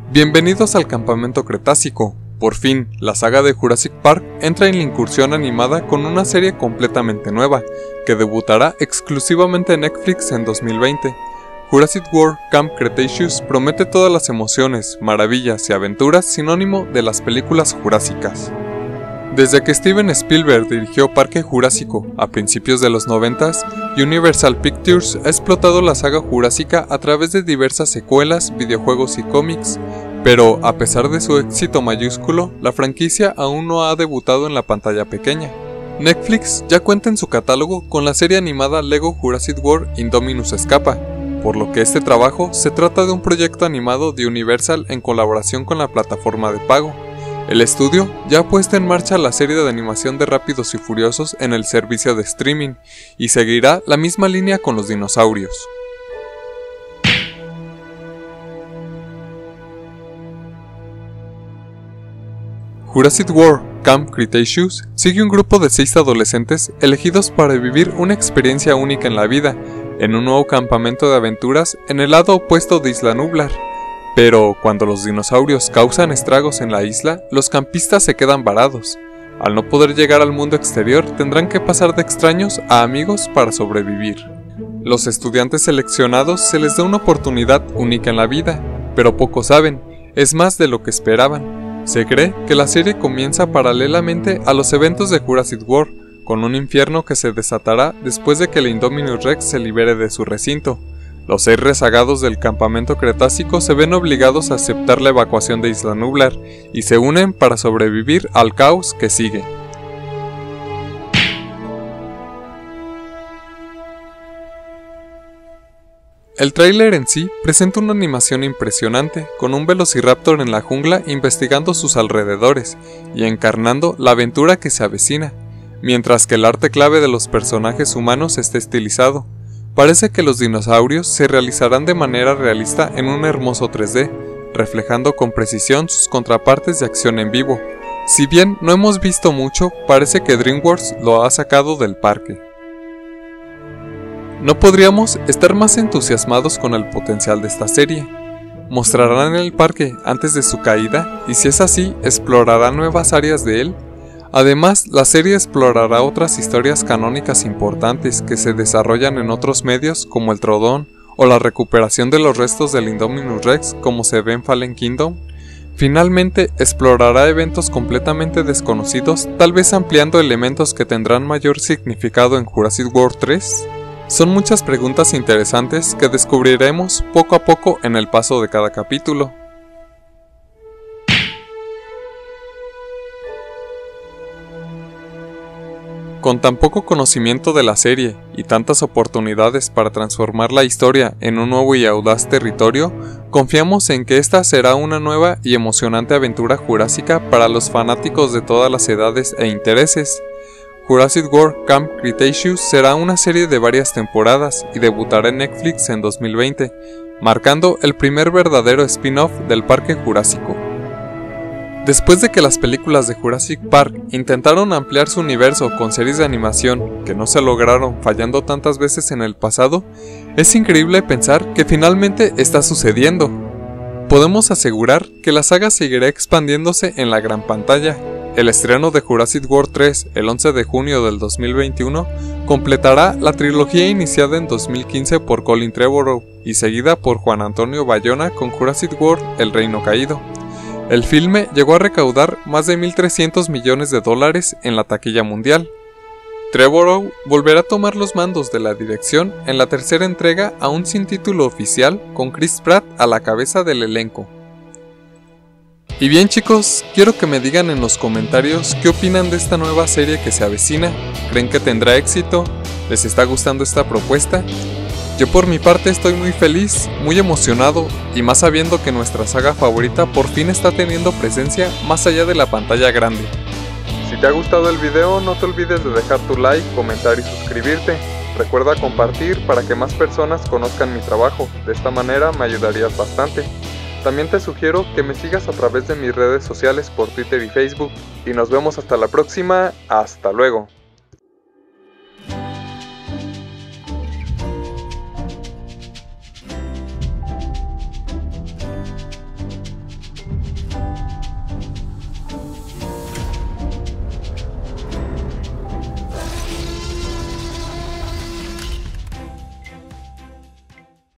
Bienvenidos al Campamento Cretácico. Por fin, la saga de Jurassic Park entra en la incursión animada con una serie completamente nueva, que debutará exclusivamente en Netflix en 2020. Jurassic World Camp Cretaceous promete todas las emociones, maravillas y aventuras sinónimo de las películas jurásicas. Desde que Steven Spielberg dirigió Parque Jurásico a principios de los 90s, Universal Pictures ha explotado la saga jurásica a través de diversas secuelas, videojuegos y cómics, pero a pesar de su éxito mayúsculo, la franquicia aún no ha debutado en la pantalla pequeña. Netflix ya cuenta en su catálogo con la serie animada Lego Jurassic World Indominus Escapa, por lo que este trabajo se trata de un proyecto animado de Universal en colaboración con la plataforma de pago. El estudio ya ha puesto en marcha la serie de animación de Rápidos y Furiosos en el servicio de streaming, y seguirá la misma línea con los dinosaurios. Jurassic World Camp Cretaceous sigue un grupo de 6 adolescentes elegidos para vivir una experiencia única en la vida, en un nuevo campamento de aventuras en el lado opuesto de Isla Nublar. Pero cuando los dinosaurios causan estragos en la isla, los campistas se quedan varados. Al no poder llegar al mundo exterior, tendrán que pasar de extraños a amigos para sobrevivir. Los estudiantes seleccionados se les da una oportunidad única en la vida, pero pocos saben, es más de lo que esperaban. Se cree que la serie comienza paralelamente a los eventos de Jurassic World, con un infierno que se desatará después de que el Indominus Rex se libere de su recinto. Los 6 rezagados del campamento cretácico se ven obligados a aceptar la evacuación de Isla Nublar y se unen para sobrevivir al caos que sigue. El tráiler en sí presenta una animación impresionante, con un velociraptor en la jungla investigando sus alrededores y encarnando la aventura que se avecina, mientras que el arte clave de los personajes humanos está estilizado. Parece que los dinosaurios se realizarán de manera realista en un hermoso 3D, reflejando con precisión sus contrapartes de acción en vivo. Si bien no hemos visto mucho, parece que DreamWorks lo ha sacado del parque. No podríamos estar más entusiasmados con el potencial de esta serie. ¿Mostrarán el parque antes de su caída? Y si es así, ¿explorarán nuevas áreas de él? Además, la serie explorará otras historias canónicas importantes que se desarrollan en otros medios como el Trodón o la recuperación de los restos del Indominus Rex como se ve en Fallen Kingdom. Finalmente, explorará eventos completamente desconocidos, tal vez ampliando elementos que tendrán mayor significado en Jurassic World 3. Son muchas preguntas interesantes que descubriremos poco a poco en el paso de cada capítulo. Con tan poco conocimiento de la serie y tantas oportunidades para transformar la historia en un nuevo y audaz territorio, confiamos en que esta será una nueva y emocionante aventura jurásica para los fanáticos de todas las edades e intereses. Jurassic World Camp Cretaceous será una serie de varias temporadas y debutará en Netflix en 2020, marcando el primer verdadero spin-off del Parque Jurásico. Después de que las películas de Jurassic Park intentaron ampliar su universo con series de animación que no se lograron fallando tantas veces en el pasado, es increíble pensar que finalmente está sucediendo. Podemos asegurar que la saga seguirá expandiéndose en la gran pantalla. El estreno de Jurassic World 3 el 11 de junio del 2021 completará la trilogía iniciada en 2015 por Colin Trevorrow y seguida por Juan Antonio Bayona con Jurassic World El Reino Caído. El filme llegó a recaudar más de $1.300 millones en la taquilla mundial. Trevorrow volverá a tomar los mandos de la dirección en la tercera entrega aún sin título oficial, con Chris Pratt a la cabeza del elenco. Y bien chicos, quiero que me digan en los comentarios qué opinan de esta nueva serie que se avecina. ¿Creen que tendrá éxito? ¿Les está gustando esta propuesta? Yo por mi parte estoy muy feliz, muy emocionado y más sabiendo que nuestra saga favorita por fin está teniendo presencia más allá de la pantalla grande. Si te ha gustado el video no te olvides de dejar tu like, comentar y suscribirte. Recuerda compartir para que más personas conozcan mi trabajo, de esta manera me ayudarías bastante. También te sugiero que me sigas a través de mis redes sociales por Twitter y Facebook y nos vemos hasta la próxima, hasta luego.